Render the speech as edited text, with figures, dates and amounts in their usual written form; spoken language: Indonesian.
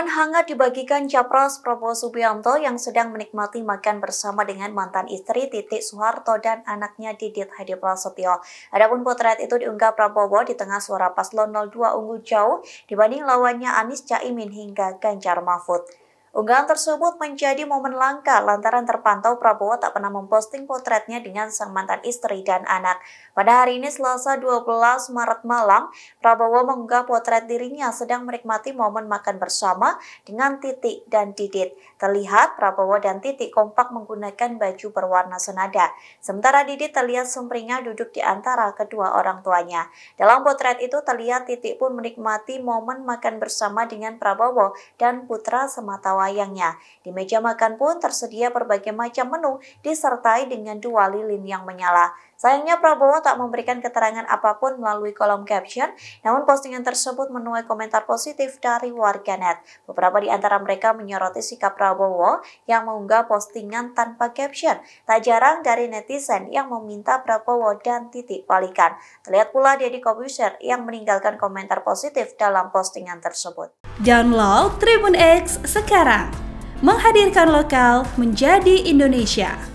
Momen hangat dibagikan Capres Prabowo Subianto yang sedang menikmati makan bersama dengan mantan istri Titik Soeharto dan anaknya Didit Hadi Prasetyo. Adapun potret itu diunggah Prabowo di tengah suara paslon 02 unggul jauh dibanding lawannya Anies Caimin hingga Ganjar Mahfud. Unggahan tersebut menjadi momen langka lantaran terpantau Prabowo tak pernah memposting potretnya dengan sang mantan istri dan anak. Pada hari ini Selasa 12 Maret malam, Prabowo mengunggah potret dirinya sedang menikmati momen makan bersama dengan Titik dan Didit. Terlihat Prabowo dan Titik kompak menggunakan baju berwarna senada. Sementara Didit terlihat sumringah duduk di antara kedua orang tuanya. Dalam potret itu terlihat Titik pun menikmati momen makan bersama dengan Prabowo dan putra sematawayangnya. Di meja makan pun tersedia berbagai macam menu disertai dengan 2 lilin yang menyala. Sayangnya Prabowo tak memberikan keterangan apapun melalui kolom caption, namun postingan tersebut menuai komentar positif dari warganet. Beberapa di antara mereka menyoroti sikap Prabowo yang mengunggah postingan tanpa caption. Tak jarang dari netizen yang meminta Prabowo dan Titik balikan. Terlihat pula Deddy Corbuzier yang meninggalkan komentar positif dalam postingan tersebut. Download Tribun X sekarang, menghadirkan lokal menjadi Indonesia.